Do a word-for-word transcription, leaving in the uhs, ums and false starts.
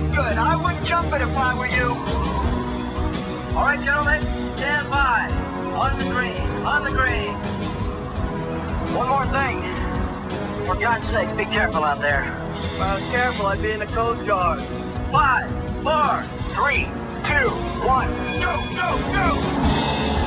Good. I wouldn't jump it if I were you. All right, gentlemen, stand by. On the green, on the green. One more thing. For God's sakes, be careful out there. If I was careful, I'd be in the coast guard. Five, four, three, two, one, go, go, go!